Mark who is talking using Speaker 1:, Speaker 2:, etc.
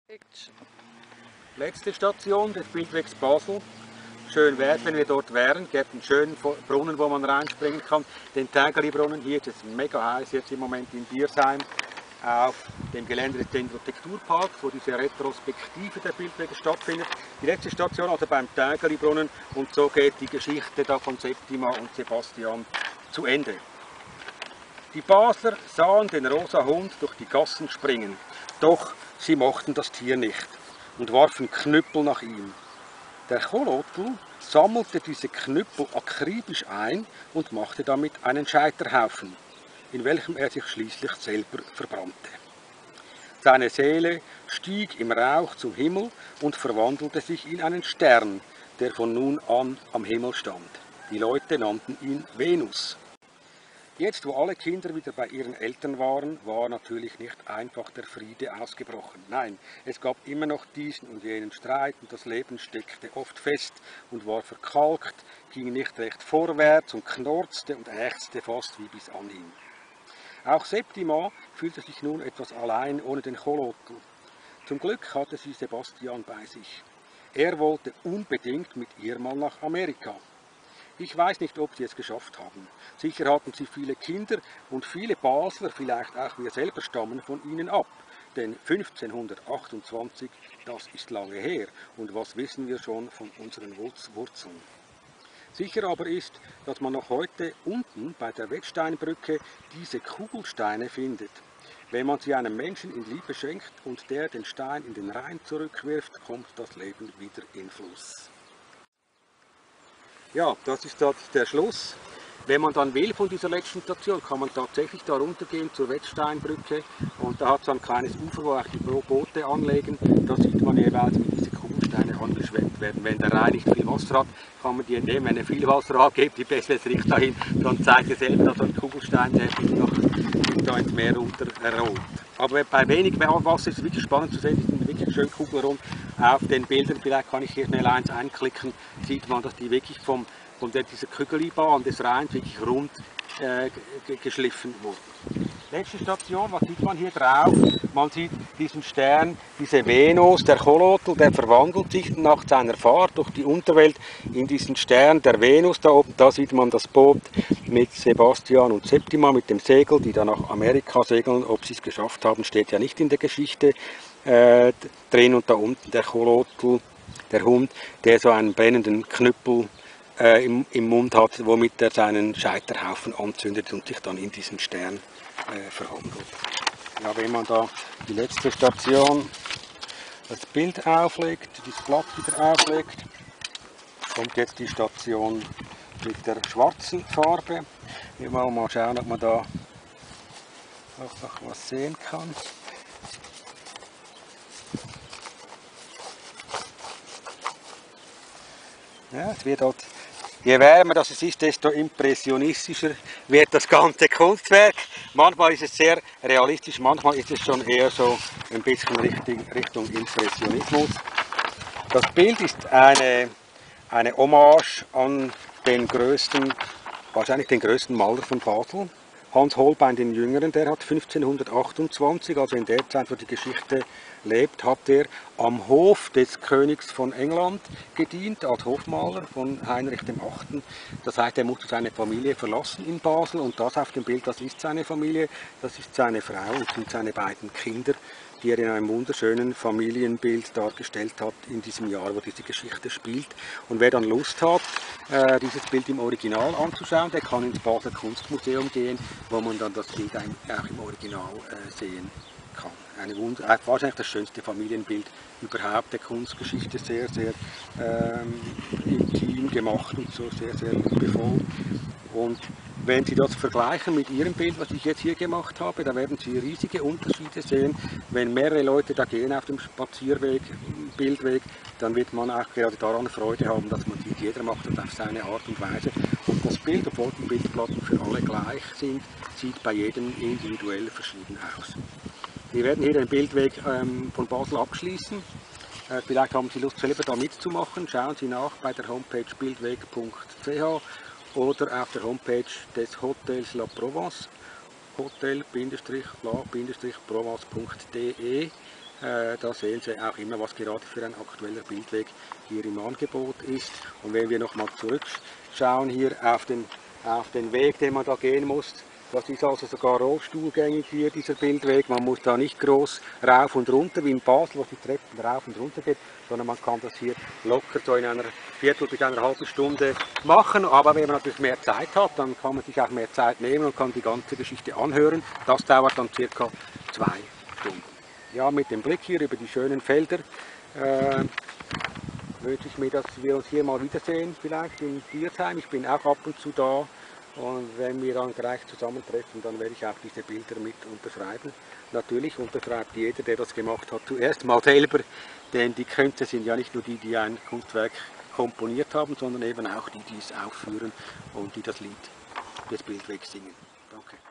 Speaker 1: Letzte Station des Bildwegs Basel. Schön wäre es, wenn wir dort wären. Es gibt einen schönen Brunnen, wo man reinspringen kann. Den Tägeli-Brunnen. Hier ist es mega heiß, jetzt im Moment in Biersheim. Auf dem Gelände des Dendrotekturparks, wo diese Retrospektive der Bildwege stattfindet. Die letzte Station also beim Tägeli-Brunnen. Und so geht die Geschichte da von Septima und Sebastian zu Ende. Die Basler sahen den rosa Hund durch die Gassen springen. Doch sie mochten das Tier nicht und warfen Knüppel nach ihm. Der Cholotl sammelte diese Knüppel akribisch ein und machte damit einen Scheiterhaufen, in welchem er sich schließlich selber verbrannte. Seine Seele stieg im Rauch zum Himmel und verwandelte sich in einen Stern, der von nun an am Himmel stand. Die Leute nannten ihn Venus. Jetzt, wo alle Kinder wieder bei ihren Eltern waren, war natürlich nicht einfach der Friede ausgebrochen. Nein, es gab immer noch diesen und jenen Streit und das Leben steckte oft fest und war verkalkt, ging nicht recht vorwärts und knorzte und ächzte fast wie bis anhin. Auch Septima fühlte sich nun etwas allein ohne den Cholotl. Zum Glück hatte sie Sebastian bei sich. Er wollte unbedingt mit ihr mal nach Amerika. Ich weiß nicht, ob sie es geschafft haben. Sicher hatten sie viele Kinder und viele Basler, vielleicht auch wir selber, stammen von ihnen ab. Denn 1528, das ist lange her. Und was wissen wir schon von unseren Wurzeln? Sicher aber ist, dass man noch heute unten bei der Wettsteinbrücke diese Kugelsteine findet. Wenn man sie einem Menschen in Liebe schenkt und der den Stein in den Rhein zurückwirft, kommt das Leben wieder in Fluss. Ja, das ist der Schluss. Wenn man dann will von dieser letzten Station, kann man tatsächlich da runtergehen zur Wettsteinbrücke und da hat es ein kleines Ufer, wo auch die Boote anlegen. Da sieht man jeweils, wie diese Kugelsteine angeschwemmt werden. Wenn der Rhein nicht viel Wasser hat, kann man die entnehmen. Wenn er viel Wasser hat, geht die Bestes Richt dahin, dann zeigt ihr selbst, dass ein Kugelstein, der bis da ins Meer runter rollt. Aber bei wenig Wasser ist es wirklich spannend zu sehen, die sind wirklich schön kugelrund auf den Bildern. Vielleicht kann ich hier schnell eins einklicken, sieht man, dass die wirklich von dieser Kügelibahn des Rheins wirklich rund geschliffen wurden. Letzte Station, was sieht man hier drauf? Man sieht diesen Stern, diese Venus, der Cholotl, der verwandelt sich nach seiner Fahrt durch die Unterwelt in diesen Stern der Venus da oben. Da sieht man das Boot mit Sebastian und Septima mit dem Segel, die da nach Amerika segeln. Ob sie es geschafft haben, steht ja nicht in der Geschichte drin. Und da unten der Cholotl, der Hund, der so einen brennenden Knüppel im Mund hat, womit er seinen Scheiterhaufen anzündet und sich dann in diesen Stern verwandelt. Ja, wenn man da die letzte Station das Bild auflegt, das Blatt wieder auflegt, kommt jetzt die Station mit der schwarzen Farbe. Wir wollen mal schauen, ob man da auch noch was sehen kann. Ja, es wird halt, je wärmer das ist, desto impressionistischer wird das ganze Kunstwerk. Manchmal ist es sehr realistisch, manchmal ist es schon eher so ein bisschen Richtung Impressionismus. Das Bild ist eine Hommage an den größten, wahrscheinlich den größten Maler von Basel, Hans Holbein den Jüngeren. Der hat 1528, also in der Zeit, wo die Geschichte lebt, hat er am Hof des Königs von England gedient, als Hofmaler von Heinrich VIII. Das heißt, er musste seine Familie verlassen in Basel und das auf dem Bild, das ist seine Familie, das ist seine Frau und sind seine beiden Kinder, die er in einem wunderschönen Familienbild dargestellt hat in diesem Jahr, wo diese Geschichte spielt. Und wer dann Lust hat, dieses Bild im Original anzuschauen, der kann ins Basler Kunstmuseum gehen, wo man dann das Bild auch im Original sehen kann. Wahrscheinlich das schönste Familienbild überhaupt der Kunstgeschichte, sehr, sehr intim gemacht und so sehr, sehr liebevoll. Und wenn Sie das vergleichen mit Ihrem Bild, was ich jetzt hier gemacht habe, da werden Sie riesige Unterschiede sehen. Wenn mehrere Leute da gehen auf dem Spazierweg, Bildweg, dann wird man auch gerade daran Freude haben, dass man sieht, jeder macht das auf seine Art und Weise. Und das Bild, obwohl die Bildplatten für alle gleich sind, sieht bei jedem individuell verschieden aus. Wir werden hier den Bildweg von Basel abschließen. Vielleicht haben Sie Lust, selber da mitzumachen. Schauen Sie nach bei der Homepage bildweg.ch oder auf der Homepage des Hotels La Provence, hotel-la-provence.de. Da sehen Sie auch immer, was gerade für ein aktueller Bildweg hier im Angebot ist. Und wenn wir nochmal zurückschauen hier auf den Weg, den man da gehen muss, das ist also sogar rollstuhlgängig hier, dieser Bildweg. Man muss da nicht groß rauf und runter wie in Basel, wo die Treppen rauf und runter geht, sondern man kann das hier locker so in einer Viertel bis einer halben Stunde machen. Aber wenn man natürlich mehr Zeit hat, dann kann man sich auch mehr Zeit nehmen und kann die ganze Geschichte anhören. Das dauert dann circa 2 Stunden. Ja, mit dem Blick hier über die schönen Felder wünsche ich mir, dass wir uns hier mal wiedersehen, vielleicht in Diersheim. Ich bin auch ab und zu da. Und wenn wir dann gleich zusammentreffen, dann werde ich auch diese Bilder mit unterschreiben. Natürlich unterschreibt jeder, der das gemacht hat, zuerst mal selber, denn die Künstler sind ja nicht nur die, die ein Kunstwerk komponiert haben, sondern eben auch die, die es aufführen und die das Lied des Bildwegs singen. Danke.